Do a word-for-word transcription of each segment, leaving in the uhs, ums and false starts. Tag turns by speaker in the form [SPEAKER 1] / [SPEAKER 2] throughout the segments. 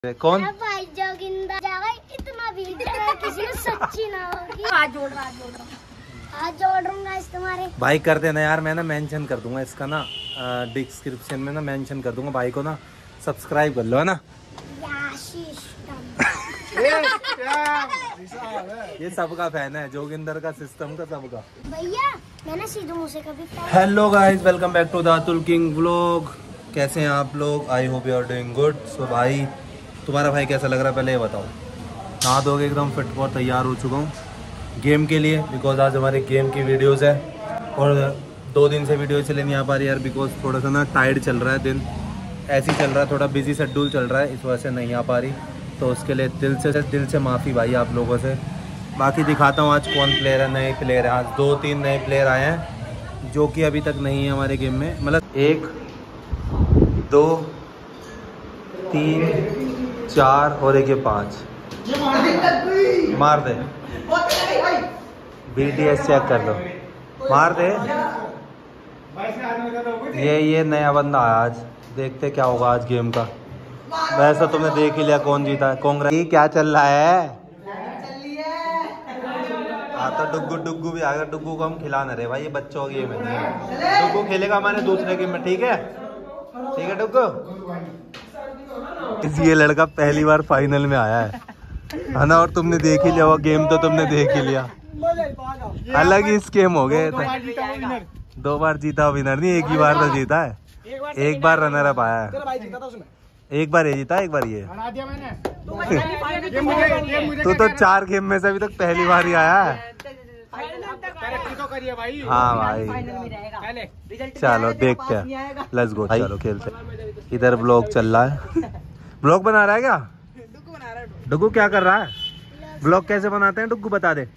[SPEAKER 1] कौन
[SPEAKER 2] भाई जोगिंदर जाएगा इतना भी किसी ने सच्ची ना होगी। हाथ जोड़ रहा हाथ जोड़ रहा हाथ जोड़ दूंगा इस तुम्हारे
[SPEAKER 1] भाई कर देना यार, मैं ना मेंशन कर दूंगा इसका ना डिस्क्रिप्शन में ना मेंशन कर दूंगा। भाई को ना सब्सक्राइब कर लो है ना। ये सबका फैन है जोगिंदर का, सिस्टम का, सबका।
[SPEAKER 2] भैया मैंने सीधे मुंह से कभी
[SPEAKER 1] hello guys, welcome back to the Atul king vlog. कैसे हैं आप लोग? I hope you are doing good. So भाई तुम्हारा भाई कैसा लग रहा है पहले ये बताओ। नहा धोके एकदम फिट और तैयार हो चुका हूँ गेम के लिए, बिकॉज आज हमारे गेम की वीडियोस है और दो दिन से वीडियो चले नहीं आ पा रही यार, बिकॉज थोड़ा सा ना टाइट चल रहा है, दिन ऐसे ही चल रहा है, थोड़ा बिजी शेड्यूल चल रहा है, इस वजह से नहीं आ पा रही। तो उसके लिए दिल से दिल से माफ़ी भाई आप लोगों से। बाकी दिखाता हूँ आज कौन प्लेयर है, नए प्लेयर हैं। आज दो तीन नए प्लेयर आए हैं जो कि अभी तक नहीं है हमारे गेम में। मतलब एक दो तीन चार और एक ये पाँच। मार दे, बी टी एस चेक कर दो, मार दे। ये ये नया बंदा आया आज, देखते क्या होगा आज गेम का। वैसा तुमने देख ही लिया कौन जीता है। कांग्रेस क्या चल रहा है? हाँ तो डुग्गू डुग्गू भी आएगा। डुग्गू को हम खिला ना रहे भाई, ये बच्चों की गेम है। डुग्गू खेलेगा हमारे दूसरे गेम में, ठीक है? ठीक है डुग्गू। ये लड़का पहली बार फाइनल में आया है है ना, और तुमने देख ही लिया वो गेम, तो तुमने देख ही लिया। अलग ही स्कीम हो गए थे। दो बार जीता विनर नहीं, एक ही बार तो जीता है, एक बार रनर अप आया है। एक बार ये जीता, एक बार ये। तू तो चार गेम में से अभी तक पहली बार ही आया है। हाँ भाई चलो देखते हैं, लेट्स गो। चलो खेलते। इधर ब्लॉग चल रहा है। ब्लॉग बना रहा है क्या डुग्गू? क्या कर रहा है? ब्लॉग कैसे बनाते हैं डुग्गू बता दे।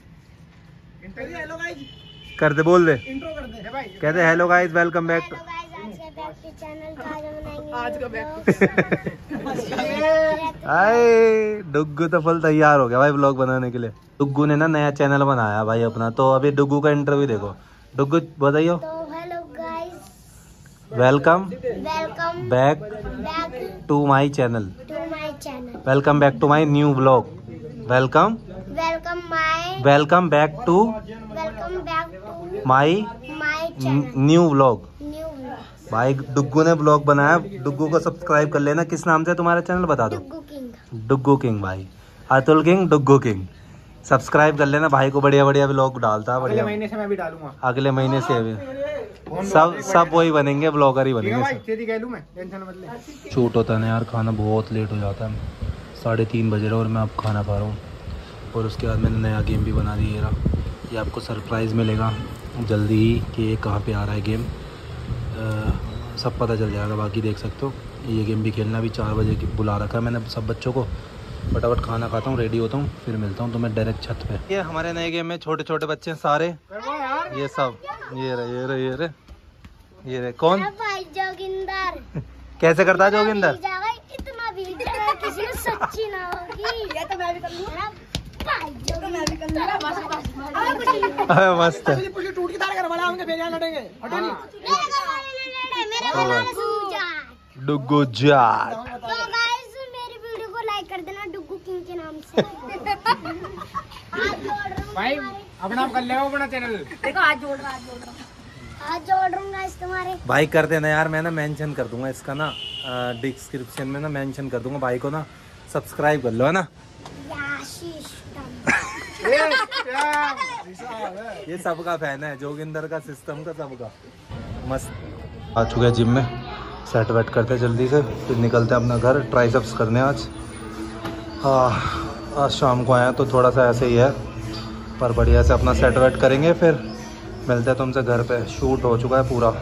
[SPEAKER 1] कर दे, बोल दे, कहते hello guys welcome back to आए। डुग्गू तो फुल तैयार हो गया भाई ब्लॉग बनाने के लिए। डुग्गू ने ना नया चैनल बनाया भाई अपना, तो अभी डुग्गू का इंटरव्यू देखो। डुग्गू बताइयो।
[SPEAKER 2] Hello guys,
[SPEAKER 1] welcome
[SPEAKER 2] welcome
[SPEAKER 1] back to my channel,
[SPEAKER 2] to my channel,
[SPEAKER 1] welcome back to my new blog, welcome
[SPEAKER 2] welcome my
[SPEAKER 1] welcome back to
[SPEAKER 2] welcome back to
[SPEAKER 1] my
[SPEAKER 2] my channel
[SPEAKER 1] new blog.
[SPEAKER 2] New vlog.
[SPEAKER 1] भाई डुग्गू ने blog बनाया, डुग्गू को subscribe कर लेना। किस नाम से तुम्हारा चैनल बता दो?
[SPEAKER 2] डुग्गू किंग।
[SPEAKER 1] डुग्गू किंग भाई, Atul king, Duggu king. Subscribe कर लेना भाई को, बढ़िया बढ़िया ब्लॉग डालता है। बढ़िया
[SPEAKER 3] अगले महीने से मैं भी डालूंगा।
[SPEAKER 1] अगले महीने से भी सब सब वही बनेंगे, ब्लॉगर ही बनेंगे। शूट होता है ना यार, खाना बहुत लेट हो जाता है। साढ़े तीन बजे रहा और मैं अब खाना खा रहा हूँ। और उसके बाद मैंने नया गेम भी बना दिया। ये आपको सरप्राइज़ मिलेगा जल्दी ही कि ये कहाँ पे आ रहा है गेम, आ, सब पता चल जाएगा। बाकी देख सकते हो ये गेम भी खेलना, भी चार बजे की बुला रखा है मैंने सब बच्चों को। फटाफट खाना खाता हूँ, रेडी होता हूँ, फिर मिलता हूँ तुम्हें डायरेक्ट छत पे। ये हमारे नए गेम में छोटे छोटे बच्चे हैं सारे, ये सब। ये रहे ये रहे ये रहे ये रहे। कौन
[SPEAKER 2] भाई जोगिंदर
[SPEAKER 1] कैसे करता है जोगिंदर?
[SPEAKER 2] इतना भी किसी ने सच्ची ना होगी। ये तो मैं भी कर लूंगा भाई जोगिंदर, मैं भी कर लूंगा।
[SPEAKER 1] मस्त है।
[SPEAKER 3] टूट की तार कर बड़ा होंगे, फिर यहाँ लड़ेंगे। हटो नहीं।
[SPEAKER 2] मेरे वाला सूजा
[SPEAKER 1] डुग्गू जाट।
[SPEAKER 2] तो गाइस मेरी वीडियो को लाइक कर देना डुग्गू किंग के नाम से। हाथ जोड़ रहा हूं
[SPEAKER 3] भाई अपना आप कर लेगा अपना चैनल।
[SPEAKER 2] देखो हाथ जोड़ रहा हाथ जोड़ रहा हाथ जोड़ दूंगा इस तुम्हारे।
[SPEAKER 1] भाई कर देना यार, मैं ना मेंशन कर दूंगा इसका ना डिस्क्रिप्शन में ना मेंशन कर दूंगा। भाई को ना सब्सक्राइब कर लो है ना। ये सबका फैन है जोगिंदर का, सिस्टम का, सबका। मस्त आ चुका है जिम में, सेट वेट करते जल्दी से, फिर निकलते हैं अपना घर। ट्राइसेप्स करने आज। हाँ आज शाम को आया तो थोड़ा सा ऐसे ही है, पर बढ़िया से अपना सेट वेट करेंगे, फिर मिलते हैं तुमसे घर पे। शूट हो चुका है पूरा।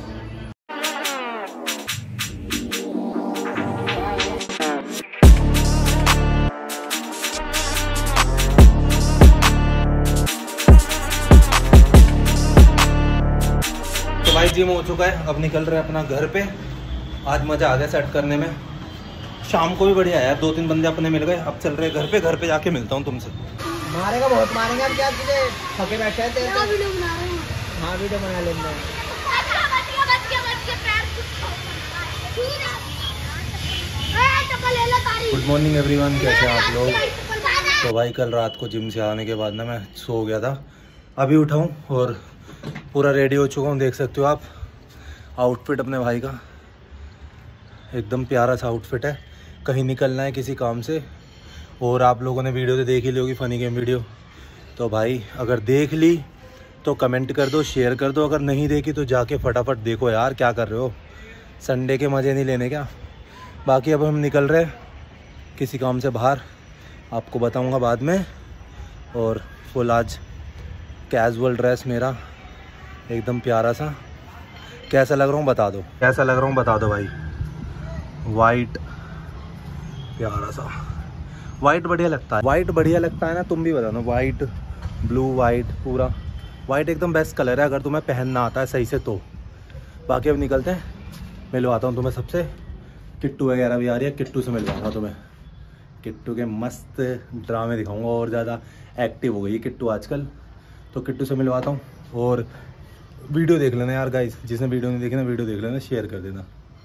[SPEAKER 1] तो भाई जिम हो चुका है, अब निकल रहे हैं अपना घर पे। आज मज़ा आ गया सेट करने में, शाम को भी बढ़िया है यार, दो तीन बंदे अपने मिल गए। अब चल रहे घर पे, घर पे जाके मिलता हूँ तुमसे।
[SPEAKER 3] मारेगा बहुत मारेंगे। अब क्या तुझे थके बैठे हैं?
[SPEAKER 2] वीडियो बना रहे हैं।
[SPEAKER 3] हाँ वीडियो बना लेंगे।
[SPEAKER 2] बच के बच के बच के पैर
[SPEAKER 1] गुड मॉर्निंग एवरीवन, कैसे हैं आप लोग। तो भाई कल रात को जिम से आने के बाद ना मैं सो गया था, अभी उठा हूँ और पूरा रेडी हो चुका हूँ। देख सकते हो आप आउटफिट अपने भाई का, एकदम प्यारा सा आउटफिट है। कहीं निकलना है किसी काम से, और आप लोगों ने वीडियो तो देख ही ली होगी, फ़नी गेम वीडियो। तो भाई अगर देख ली तो कमेंट कर दो, शेयर कर दो। अगर नहीं देखी तो जाके फटाफट देखो यार, क्या कर रहे हो, संडे के मज़े नहीं लेने क्या। बाकी अब हम निकल रहे हैं किसी काम से बाहर, आपको बताऊंगा बाद में। और फुल आज कैजुअल ड्रेस मेरा एकदम प्यारा सा, कैसा लग रहा हूँ बता दो, कैसा लग रहा हूँ बता दो भाई। वाइट प्यारा सा, वाइट बढ़िया लगता है, वाइट बढ़िया लगता है ना, तुम भी बता दो। वाइट ब्लू वाइट, पूरा वाइट एकदम बेस्ट कलर है अगर तुम्हें पहनना आता है सही से तो। बाकी अब निकलते हैं, मिलवाता हूँ तुम्हें सबसे। किट्टू वगैरह भी आ रही है, किट्टू से मिलवाऊंगा तुम्हें। किट्टू के मस्त ड्रामे दिखाऊंगा, और ज़्यादा एक्टिव हो गई है किट्टू आजकल। तो किट्टू से मिलवाता हूँ, और वीडियो देख लेना यार गाइस, जिसने वीडियो नहीं देखी ना वीडियो देख लेना, शेयर कर देना।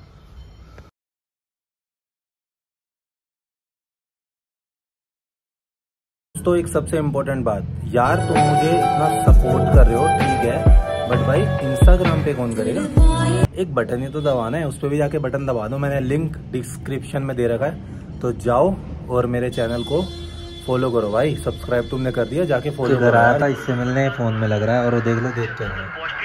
[SPEAKER 1] तो एक सबसे इम्पोर्टेंट बात यार, तुम मुझे इतना सपोर्ट कर रहे हो ठीक है, बट भाई इंस्टाग्राम पे कौन करेगा। एक बटन ही तो दबाना है, उस पर भी जाके बटन दबा दो। मैंने लिंक डिस्क्रिप्शन में दे रखा है, तो जाओ और मेरे चैनल को फॉलो करो भाई। सब्सक्राइब तुमने कर दिया, जाके फॉलो करो। आया था इससे मिलने, फोन में लग रहा है, और वो देख लो देख के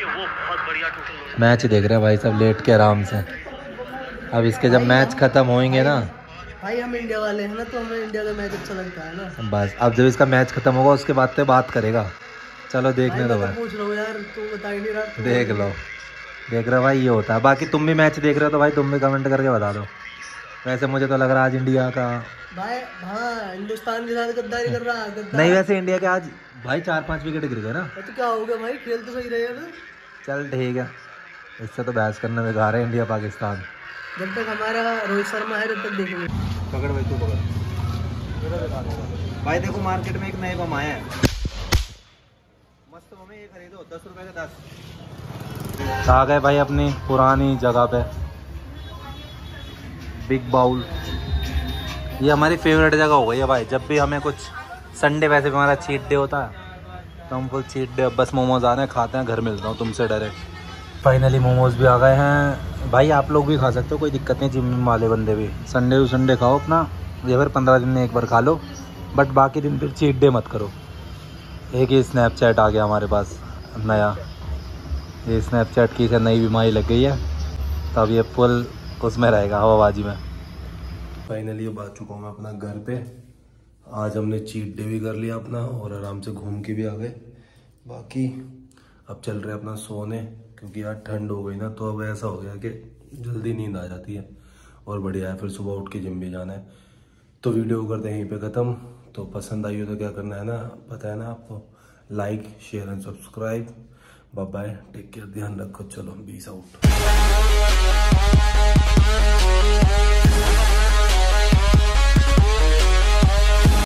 [SPEAKER 1] मैच देख रहे हैं भाई सब लेट के आराम से। अब इसके जब मैच खत्म होंगे ना
[SPEAKER 3] भाई, हम इंडिया वाले हैं ना, तो हमें इंडिया का मैच अच्छा लगता है ना।
[SPEAKER 1] बस अब जब इसका मैच खत्म होगा उसके बाद पे बात करेगा। चलो देखने दो भाई,
[SPEAKER 3] पूछ रहा हूँ यार, तू बता ही नहीं रहा।
[SPEAKER 1] देख लो देख रहे हो भाई, ये होता है। बाकी तुम भी मैच देख रहे हो तो भाई तुम भी कमेंट करके बता दो। वैसे मुझे तो लग रहा है आज इंडिया का
[SPEAKER 3] भाई, हाँ हिंदुस्तान के साथ गद्दारी कर रहा है।
[SPEAKER 1] नहीं, वैसे इंडिया के आज भाई चार पांच विकेट गिर गए ना।
[SPEAKER 3] तो क्या हो गया भाई, खेल तो सही रहेगा ना।
[SPEAKER 1] चल ठीक है, इससे तो बहस करने में बेकार है इंडिया पाकिस्तान।
[SPEAKER 3] जब तक हमारा रोहित शर्मा है तब तक देखेंगे।
[SPEAKER 1] पकड़ भाई, तू पकड़ भाई। देखो मार्केट में एक नए बम आया है, मस्त बम है, ये खरीदो दस रुपए के दस। आ गए भाई अपनी पुरानी जगह पे, बिग बाउल। ये हमारी फेवरेट जगह हो गई है भाई। जब भी हमें कुछ संडे, वैसे भी हमारा चीट डे होता है तो हम फुल चीट डे, बस मोमोज आने खाते हैं, घर मिलता हूँ तुमसे डायरेक्ट। फाइनली मोमोज भी आ गए हैं भाई, आप लोग भी खा सकते हो, कोई दिक्कत नहीं। जिम वाले बंदे भी संडे टू संडे खाओ अपना, या फिर पंद्रह दिन में एक बार खा लो, बट बाकी दिन फिर चीट डे मत करो। एक ही स्नैपचैट आ गया हमारे पास नया, ये स्नैपचैट की से नई बीमारी लग गई है, तो अब ये फुल उसमें रहेगा, हवाबाजी में। फाइनली अब आ चुका हूँ मैं अपना घर पे। आज हमने चीट डे भी कर लिया अपना, और आराम से घूम के भी आ गए। बाकी अब चल रहे अपना सोने, क्योंकि यार ठंड हो गई ना, तो अब ऐसा हो गया कि जल्दी नींद आ जाती है, और बढ़िया है फिर सुबह उठ के जिम भी जाना है। तो वीडियो करते हैं यहीं पे ख़त्म। तो पसंद आई हो तो क्या करना है ना, पता है ना आपको, like share and subscribe. Bye bye, take care, ध्यान रखो, चलो पीस आउट।